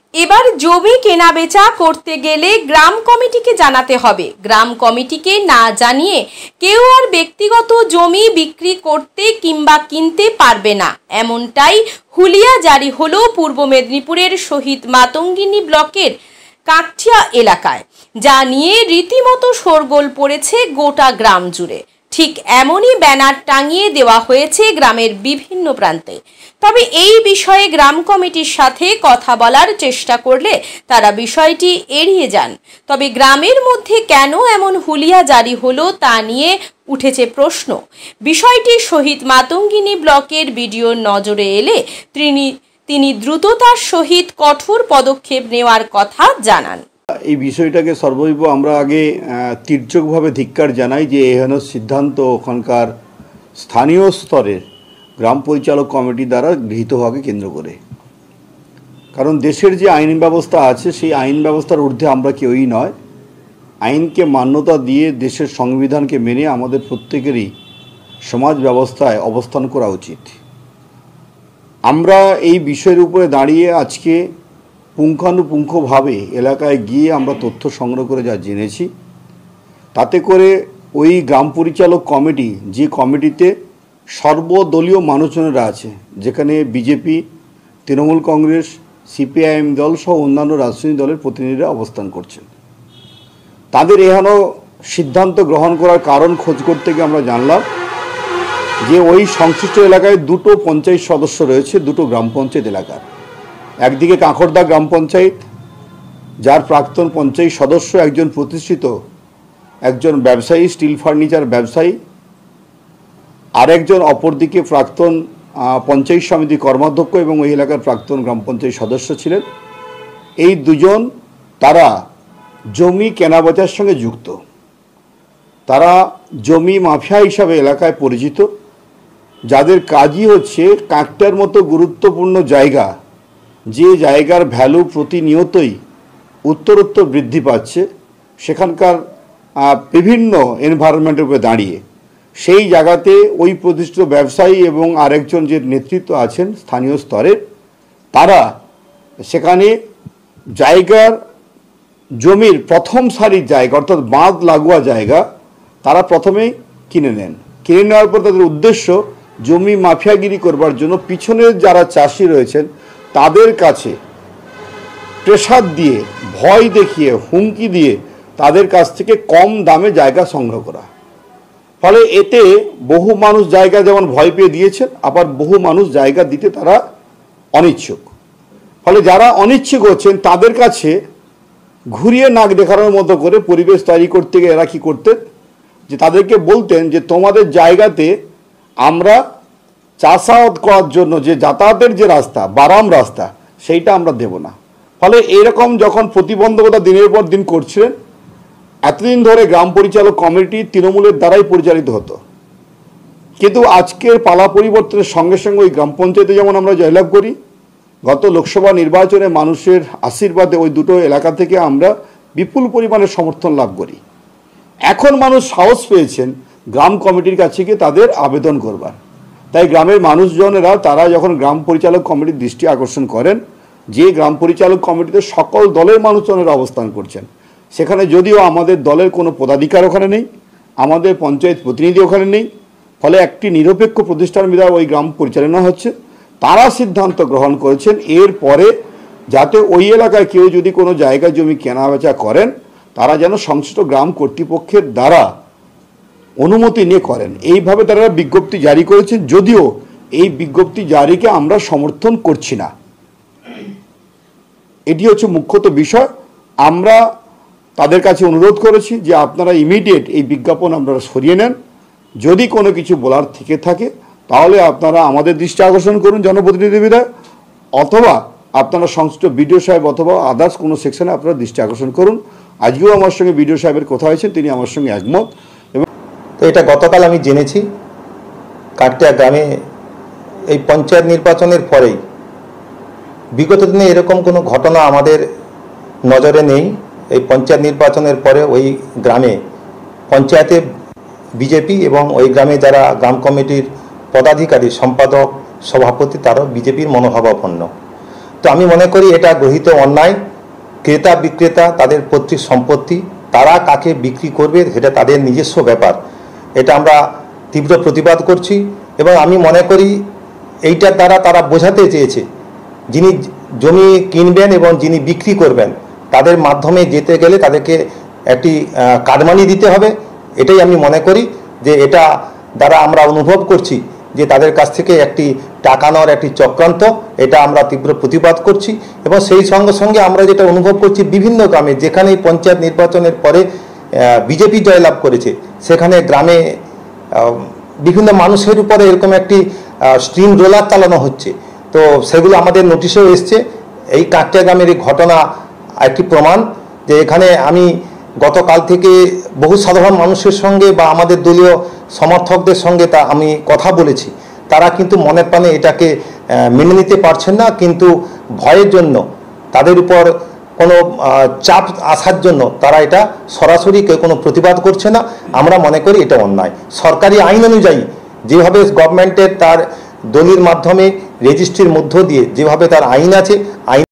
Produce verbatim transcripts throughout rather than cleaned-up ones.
এবার জমি কেনাবেচা করতে গেলে গ্রাম কমিটিকে জানাতে হবে। গ্রাম কমিটিকে না জানিয়ে কেউ আর ব্যক্তিগত জমি বিক্রি করতে কিংবা কিনতে পারবে না, এমনটাই হুলিয়া জারি হলো পূর্ব মেদিনীপুরের শহীদ মাতঙ্গিনী ব্লকের কাকঠিয়া এলাকায়, যা নিয়ে রীতিমতো শোরগোল পড়েছে গোটা গ্রাম জুড়ে। ঠিক এমনই ব্যানার টাঙিয়ে দেওয়া হয়েছে গ্রামের বিভিন্ন প্রান্তে। তবে এই বিষয়ে গ্রাম কমিটির সাথে কথা বলার চেষ্টা করলে তারা বিষয়টি এড়িয়ে যান। তবে গ্রামের মধ্যে কেন এমন হুলিয়া জারি হলো তা নিয়ে উঠেছে প্রশ্ন। বিষয়টি শহীদ মাতঙ্গিনী ব্লকের বিডিওর নজরে এলে তিনি তিনি দ্রুততার সহিত কঠোর পদক্ষেপ নেওয়ার কথা জানান। এই বিষয়টাকে সর্বৈব আমরা আগে তীর্যকভাবে ধিক্কার জানাই যে এহেন সিদ্ধান্ত ওখানকার স্থানীয় স্তরের গ্রাম পরিচালক কমিটি দ্বারা গৃহীত হওয়াকে কেন্দ্র করে। কারণ দেশের যে আইন ব্যবস্থা আছে সেই আইন ব্যবস্থার ঊর্ধ্বে আমরা কেউই নয়। আইনকে মান্যতা দিয়ে দেশের সংবিধানকে মেনে আমাদের প্রত্যেকেরই সমাজ ব্যবস্থায় অবস্থান করা উচিত। আমরা এই বিষয়ের উপরে দাঁড়িয়ে আজকে পুঙ্খানুপুঙ্খভাবে এলাকায় গিয়ে আমরা তথ্য সংগ্রহ করে যা জেনেছি, তাতে করে ওই গ্রাম পরিচালক কমিটি, যে কমিটিতে সর্বদলীয় মানুষজনেরা আছে, যেখানে বিজেপি, তৃণমূল কংগ্রেস, সিপিআইএম দল সহ অন্যান্য রাজনৈতিক দলের প্রতিনিধিরা অবস্থান করছেন, তাদের এহেন সিদ্ধান্ত গ্রহণ করার কারণ খোঁজ করতে গিয়ে আমরা জানলাম যে ওই সংশ্লিষ্ট এলাকায় দুটো পঞ্চায়েত সদস্য রয়েছে, দুটো গ্রাম পঞ্চায়েত এলাকার। একদিকে কাঁকড়দা গ্রাম পঞ্চায়েত, যার প্রাক্তন পঞ্চায়েত সদস্য একজন প্রতিষ্ঠিত একজন ব্যবসায়ী, স্টিল ফার্নিচার ব্যবসায়ী, আরেকজন অপরদিকে প্রাক্তন পঞ্চায়েত সমিতি কর্মাধ্যক্ষ এবং ওই এলাকার প্রাক্তন গ্রাম পঞ্চায়েত সদস্য ছিলেন। এই দুজন তারা জমি কেনাবেচার সঙ্গে যুক্ত। তারা জমি মাফিয়া হিসাবে এলাকায় পরিচিত, যাদের কাজই হচ্ছে কাঁকটার মতো গুরুত্বপূর্ণ জায়গা, যে জায়গার ভ্যালু প্রতিনিয়তই উত্তরোত্তর বৃদ্ধি পাচ্ছে, সেখানকার বিভিন্ন এনভায়রনমেন্টের উপরে দাঁড়িয়ে সেই জায়গাতে ওই প্রতিষ্ঠিত ব্যবসায়ী এবং আরেকজন যে নেতৃত্ব আছেন স্থানীয় স্তরের, তারা সেখানে জায়গার জমির প্রথম সারির জায়গা অর্থাৎ বাঁধ লাগোয়া জায়গা তারা প্রথমেই কিনে নেন। কিনে নেওয়ার পর তাদের উদ্দেশ্য জমি মাফিয়াগিরি করবার জন্য পিছনের যারা চাষি রয়েছেন তাদের কাছে প্রেসার দিয়ে, ভয় দেখিয়ে, হুমকি দিয়ে তাদের কাছ থেকে কম দামে জায়গা সংগ্রহ করা। ফলে এতে বহু মানুষ জায়গা যেমন ভয় পেয়ে দিয়েছেন, আবার বহু মানুষ জায়গা দিতে তারা অনিচ্ছুক। ফলে যারা অনিচ্ছুক হচ্ছেন তাদের কাছে ঘুরিয়ে নাক দেখানোর মতো করে পরিবেশ তৈরি করতে গিয়ে এরা কী করতেন, যে তাদেরকে বলতেন যে তোমাদের জায়গাতে আমরা চাষাবাদ করার জন্য যে যাতায়াতের যে রাস্তা, বারাম রাস্তা, সেইটা আমরা দেব না। ফলে এইরকম যখন প্রতিবন্ধকতা দিনের পর দিন করছিলেন, এতদিন ধরে গ্রাম পরিচালক কমিটি তৃণমূলের দ্বারাই পরিচালিত হতো। কিন্তু আজকের পালা পরিবর্তনের সঙ্গে সঙ্গে ওই গ্রাম পঞ্চায়েতে যেমন আমরা জয়লাভ করি, গত লোকসভা নির্বাচনে মানুষের আশীর্বাদে ওই দুটো এলাকা থেকে আমরা বিপুল পরিমাণে সমর্থন লাভ করি। এখন মানুষ সাহস পেয়েছেন গ্রাম কমিটির কাছে গিয়ে তাদের আবেদন করবার। তাই গ্রামের মানুষজনেরা তারা যখন গ্রাম পরিচালক কমিটির দৃষ্টি আকর্ষণ করেন, যে গ্রাম পরিচালক কমিটিতে সকল দলের মানুষজনেরা অবস্থান করছেন, সেখানে যদিও আমাদের দলের কোনো পদাধিকার ওখানে নেই, আমাদের পঞ্চায়েত প্রতিনিধি ওখানে নেই, ফলে একটি নিরপেক্ষ প্রতিষ্ঠান দ্বারা ওই গ্রাম পরিচালনা হচ্ছে, তারা সিদ্ধান্ত গ্রহণ করেছেন এর পরে যাতে ওই এলাকায় কেউ যদি কোনো জায়গা জমি কেনাবেচা করেন, তারা যেন সংশ্লিষ্ট গ্রাম কর্তৃপক্ষের দ্বারা অনুমতি নিয়ে করেন। এইভাবে তারা বিজ্ঞপ্তি জারি করেছেন, যদিও এই বিজ্ঞপ্তি জারিকে আমরা সমর্থন করছি না। এটি হচ্ছে মুখ্যত বিষয়। আমরা তাদের কাছে অনুরোধ করেছি যে আপনারা ইমিডিয়েট এই বিজ্ঞাপন আপনারা সরিয়ে নেন। যদি কোনো কিছু বলার থেকে থাকে তাহলে আপনারা আমাদের দৃষ্টি আকর্ষণ করুন জনপ্রতিনিধিরা, অথবা আপনারা সংশ্লিষ্ট বিডিও সাহেব অথবা আদার্স কোনো সেকশনে আপনারা দৃষ্টি আকর্ষণ করুন। আজকেও আমার সঙ্গে বিডিও সাহেবের কথা হয়েছে, তিনি আমার সঙ্গে একমত। এবং তো এটা গতকাল আমি জেনেছি কাকটিয়া গ্রামে এই পঞ্চায়েত নির্বাচনের পরেই, বিগত দিনে এরকম কোনো ঘটনা আমাদের নজরে নেই। এই পঞ্চায়েত নির্বাচনের পরে ওই গ্রামে পঞ্চায়েতে বিজেপি এবং ওই গ্রামে যারা গ্রাম কমিটির পদাধিকারী, সম্পাদক, সভাপতি, তারাও বিজেপির মনোভাবাপন্ন। তো আমি মনে করি এটা গৃহীত অন্যায়। ক্রেতা বিক্রেতা তাদের পৈতৃক সম্পত্তি, তারা কাকে বিক্রি করবে সেটা তাদের নিজস্ব ব্যাপার। এটা আমরা তীব্র প্রতিবাদ করছি এবং আমি মনে করি এইটার দ্বারা তারা বোঝাতে চেয়েছে যিনি জমি কিনবেন এবং যিনি বিক্রি করবেন তাদের মাধ্যমে যেতে গেলে তাদেরকে একটি কাটমানি দিতে হবে। এটাই আমি মনে করি যে এটা দ্বারা আমরা অনুভব করছি যে তাদের কাছ থেকে একটি টাকা নেওয়ার একটি চক্রান্ত, এটা আমরা তীব্র প্রতিবাদ করছি। এবং সেই সঙ্গে সঙ্গে আমরা যেটা অনুভব করছি বিভিন্ন গ্রামে যেখানেই পঞ্চায়েত নির্বাচনের পরে বিজেপি জয়লাভ করেছে সেখানে গ্রামে বিভিন্ন মানুষের উপরে এরকম একটি স্ট্রিম রোলার চালানো হচ্ছে। তো সেগুলো আমাদের নোটিশেও এসছে। এই কাকটিয়া গ্রামের এই ঘটনা একটি প্রমাণ যে এখানে আমি গতকাল থেকে বহু সাধারণ মানুষের সঙ্গে বা আমাদের দলীয় সমর্থকদের সঙ্গে তা আমি কথা বলেছি, তারা কিন্তু মনের প্রাণে এটাকে মেনে নিতে পারছেন না, কিন্তু ভয়ের জন্য তাদের উপর কোনো চাপ আসার জন্য তারা এটা সরাসরি কেউ কোনো প্রতিবাদ করছে না। আমরা মনে করি এটা অন্যায়। সরকারি আইন অনুযায়ী যেভাবে গভর্নমেন্টের তার দলির মাধ্যমে রেজিস্ট্রির মধ্য দিয়ে যেভাবে তার আইন আছে, আইন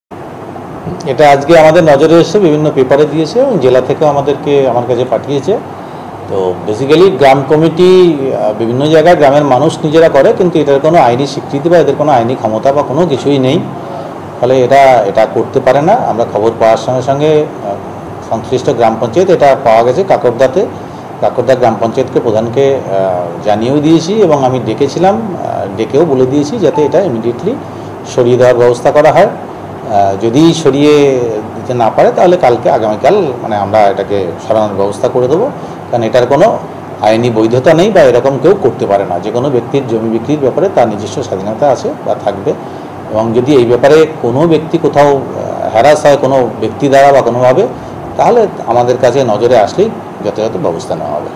এটা আজকে আমাদের নজরে এসে বিভিন্ন পেপারে দিয়েছে এবং জেলা থেকেও আমাদেরকে আমার কাছে পাঠিয়েছে। তো বেসিক্যালি গ্রাম কমিটি বিভিন্ন জায়গায় গ্রামের মানুষ নিজেরা করে, কিন্তু এটার কোনো আইনি স্বীকৃতি বা এদের কোনো আইনি ক্ষমতা বা কোনো কিছুই নেই, ফলে এরা এটা করতে পারে না। আমরা খবর পাওয়ার সঙ্গে সঙ্গে সংশ্লিষ্ট গ্রাম পঞ্চায়েত এটা পাওয়া গেছে কাকরদাতে, কাকরদা গ্রাম পঞ্চায়েতকে প্রধানকে জানিয়েও দিয়েছি এবং আমি ডেকেছিলাম, ডেকেও বলে দিয়েছি যাতে এটা ইমিডিয়েটলি সরিয়ে দেওয়ার ব্যবস্থা করা হয়। যদি সরিয়ে দিতে না পারে তাহলে কালকে আগামীকাল মানে আমরা এটাকে সরানোর ব্যবস্থা করে দেবো, কারণ এটার কোনো আইনি বৈধতা নেই বা এরকম কেউ করতে পারে না। যে কোনো ব্যক্তির জমি বিক্রির ব্যাপারে তার নিজস্ব স্বাধীনতা আছে বা থাকবে, এবং যদি এই ব্যাপারে কোনো ব্যক্তি কোথাও হ্যারাস হয় কোনো ব্যক্তি দ্বারা বা কোনোভাবে, তাহলে আমাদের কাছে নজরে আসলেই যথাযথ ব্যবস্থা নেওয়া হবে।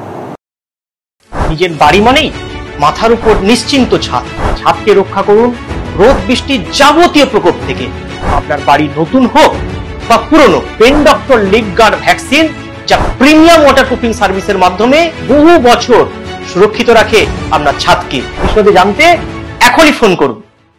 নিজের বাড়ি মানেই মাথার উপর নিশ্চিন্ত ছাদ। ছাদকে রক্ষা করুন রোদ বৃষ্টির যাবতীয় প্রকোপ থেকে। আপনার বাড়ি নতুন হোক বা পুরনো, pen doctor leak guard vaccine যা প্রিমিয়াম ওয়াটারপ্রুফিং সার্ভিসের মাধ্যমে বহু বছর সুরক্ষিত রাখে আপনার ছাদকে। বিশদে জানতে এখনই ফোন করুন।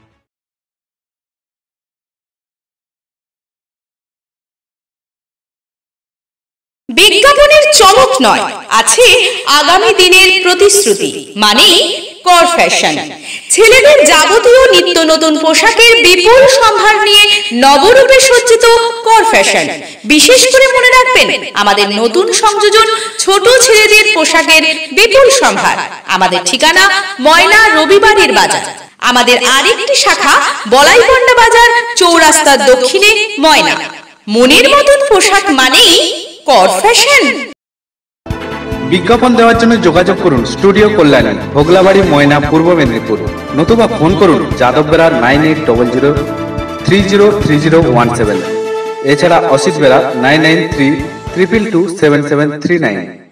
বিজ্ঞাপনের চমক নয়, আছে আগামী দিনের প্রতিশ্রুতি, মানে কর ফ্যাশন। ছেলেদের যাবতীয় নিত্য নতুন পোশাকের বিপুল সম্ভার নিয়ে নবরূপে সজ্জিত কর ফ্যাশন। বিশেষ করে মনে রাখবেন আমাদের নতুন সংযোজন ছোট ছেলেদের পোশাকের বিপুল সম্ভার। আমাদের ঠিকানা ময়না রবিবারের বাজার। আমাদের আরেকটি শাখা বলাইপন্ডা বাজার চৌরাস্তার দক্ষিণে ময়না। মনের মতন পোশাক মানেই কর ফ্যাশন। বিজ্ঞাপন দেওয়ার জন্য যোগাযোগ করুন স্টুডিও কল্যাণী, ভোগলাবাড়ি, ময়না, পূর্ব মেদিনীপুর, নতুবা ফোন করুন Yadav Bera nine eight double zero three zero three zero one seven. এছাড়া Asit Bera nine nine three triple two seven seven three nine.